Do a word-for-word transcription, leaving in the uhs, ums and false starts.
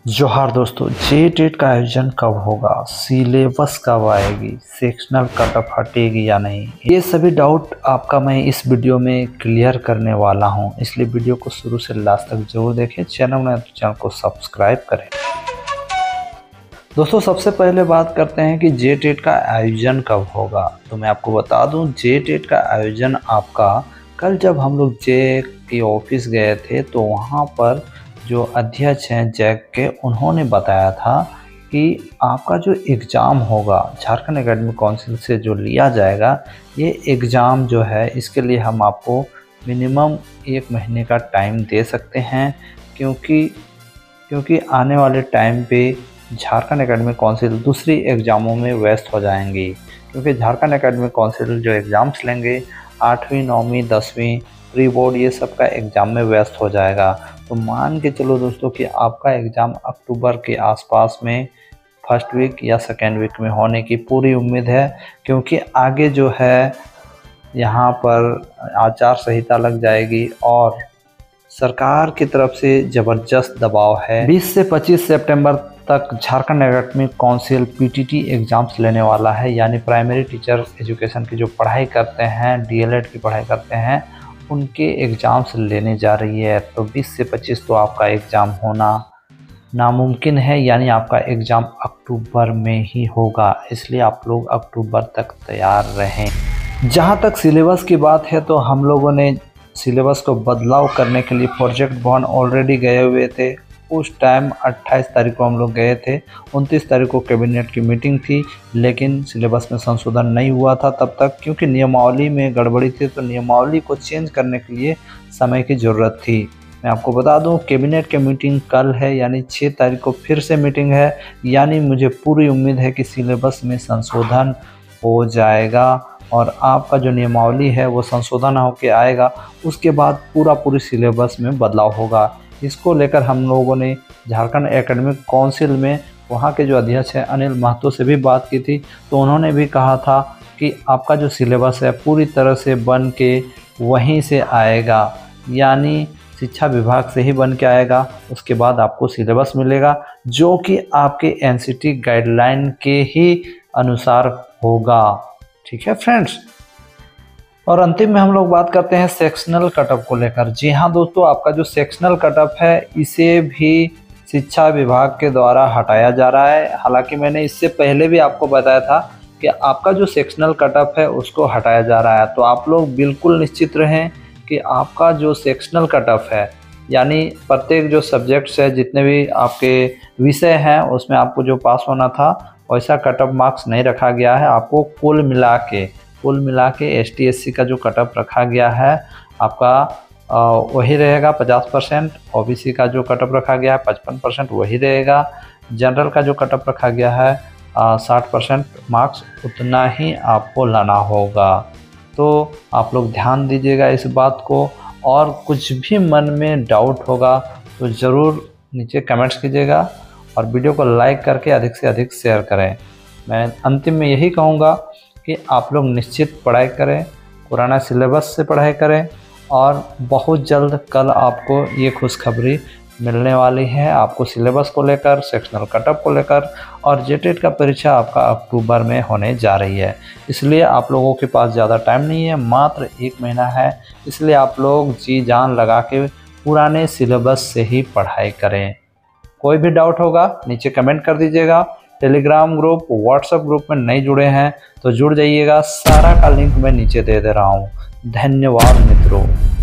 जोहार दोस्तों, जे टेट का आयोजन कब होगा, सिलेबस कब आएगी, सेक्शनल कट ऑफ हटेगी या नहीं, ये सभी डाउट आपका मैं इस वीडियो में क्लियर करने वाला हूं। इसलिए वीडियो को शुरू से लास्ट तक जरूर देखें। चैनल में तो चैनल को सब्सक्राइब करें। दोस्तों, सबसे पहले बात करते हैं कि जे टेट का आयोजन कब होगा। तो मैं आपको बता दूं, जे टेट का आयोजन आपका कल जब हम लोग जे के ऑफिस गए थे तो वहाँ पर जो अध्यक्ष हैं जैक के, उन्होंने बताया था कि आपका जो एग्ज़ाम होगा झारखंड एकेडमिक काउंसिल से जो लिया जाएगा, ये एग्ज़ाम जो है इसके लिए हम आपको मिनिमम एक महीने का टाइम दे सकते हैं, क्योंकि क्योंकि आने वाले टाइम पे झारखंड एकेडमिक काउंसिल दूसरी एग्ज़ामों में व्यस्त हो जाएंगी। क्योंकि झारखंड एकेडमिक काउंसिल जो एग्ज़ाम्स लेंगे आठवीं नौवीं दसवीं प्री बोर्ड, ये सब का एग्ज़ाम में व्यस्त हो जाएगा। तो मान के चलो दोस्तों कि आपका एग्ज़ाम अक्टूबर के आसपास में फर्स्ट वीक या सेकेंड वीक में होने की पूरी उम्मीद है, क्योंकि आगे जो है यहाँ पर आचार संहिता लग जाएगी और सरकार की तरफ से ज़बरदस्त दबाव है। बीस से पच्चीस सितंबर तक Jharkhand academic council PTT exams लेने वाला है, यानी प्राइमरी टीचर एजुकेशन की जो पढ़ाई करते हैं, डीएलएड की पढ़ाई करते हैं, उनके एग्ज़ाम्स लेने जा रही है। तो बीस से पच्चीस तो आपका एग्ज़ाम होना नामुमकिन है, यानी आपका एग्ज़ाम अक्टूबर में ही होगा। इसलिए आप लोग अक्टूबर तक तैयार रहें। जहाँ तक सिलेबस की बात है, तो हम लोगों ने सिलेबस को बदलाव करने के लिए प्रोजेक्ट भवन ऑलरेडी गए हुए थे। उस टाइम अट्ठाईस तारीख को हम लोग गए थे, उनतीस तारीख को कैबिनेट की मीटिंग थी, लेकिन सिलेबस में संशोधन नहीं हुआ था तब तक, क्योंकि नियमावली में गड़बड़ी थी। तो नियमावली को चेंज करने के लिए समय की ज़रूरत थी। मैं आपको बता दूं, कैबिनेट की मीटिंग कल है, यानी छः तारीख को फिर से मीटिंग है। यानी मुझे पूरी उम्मीद है कि सिलेबस में संशोधन हो जाएगा और आपका जो नियमावली है वो संशोधन होकर आएगा। उसके बाद पूरा पूरी सिलेबस में बदलाव होगा। इसको लेकर हम लोगों ने झारखंड एकेडमिक काउंसिल में वहाँ के जो अध्यक्ष हैं अनिल महतो से भी बात की थी। तो उन्होंने भी कहा था कि आपका जो सिलेबस है पूरी तरह से बन के वहीं से आएगा, यानी शिक्षा विभाग से ही बन के आएगा। उसके बाद आपको सिलेबस मिलेगा जो कि आपके एनसीटी गाइडलाइन के ही अनुसार होगा। ठीक है फ्रेंड्स। और अंतिम में हम लोग बात करते हैं सेक्शनल कटऑफ को लेकर। जी हाँ दोस्तों, आपका जो सेक्शनल कटऑफ है इसे भी शिक्षा विभाग के द्वारा हटाया जा रहा है। हालांकि मैंने इससे पहले भी आपको बताया था कि आपका जो सेक्शनल कटऑफ है उसको हटाया जा रहा है। तो आप लोग बिल्कुल निश्चित रहें कि आपका जो सेक्शनल कटऑफ है, यानी प्रत्येक जो सब्जेक्ट्स है, जितने भी आपके विषय हैं, उसमें आपको जो पास होना था वैसा कटऑफ मार्क्स नहीं रखा गया है। आपको कुल मिला के कुल मिला के एस टी एस सी का जो कटऑफ रखा गया है आपका आ, वही रहेगा पचास परसेंट। ओ बी सी का जो कटऑफ रखा गया है पचपन परसेंट वही रहेगा। जनरल का जो कटऑफ रखा गया है साठ परसेंट मार्क्स, उतना ही आपको लाना होगा। तो आप लोग ध्यान दीजिएगा इस बात को। और कुछ भी मन में डाउट होगा तो ज़रूर नीचे कमेंट्स कीजिएगा और वीडियो को लाइक करके अधिक से अधिक शेयर करें। मैं अंतिम में यही कहूँगा कि आप लोग निश्चित पढ़ाई करें, पुराना सिलेबस से पढ़ाई करें, और बहुत जल्द कल आपको ये खुशखबरी मिलने वाली है आपको सिलेबस को लेकर, सेक्शनल कटऑफ को लेकर। और जे टेट का परीक्षा आपका अक्टूबर में होने जा रही है। इसलिए आप लोगों के पास ज़्यादा टाइम नहीं है, मात्र एक महीना है। इसलिए आप लोग जी जान लगा के पुराने सिलेबस से ही पढ़ाई करें। कोई भी डाउट होगा नीचे कमेंट कर दीजिएगा। टेलीग्राम ग्रुप, व्हाट्सएप ग्रुप में नहीं जुड़े हैं तो जुड़ जाइएगा। सारा का लिंक मैं नीचे दे दे रहा हूँ। धन्यवाद मित्रों।